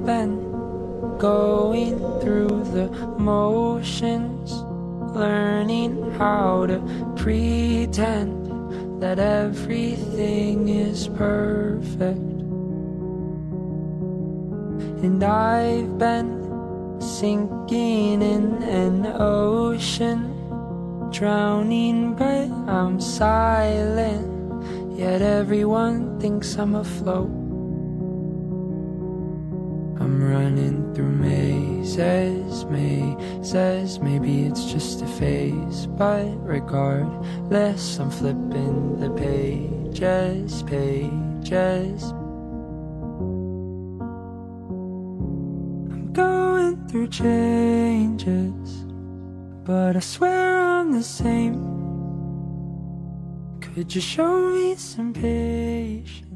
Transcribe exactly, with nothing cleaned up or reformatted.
been going through the motions, learning how to pretend that everything is perfect. And I've been sinking in an ocean, drowning but I'm silent, yet everyone thinks I'm afloat. I'm running through mazes, mazes, maybe it's just a phase, but regardless, I'm flipping the pages, pages. I'm going through changes, but I swear I'm the same. Could you show me some patience?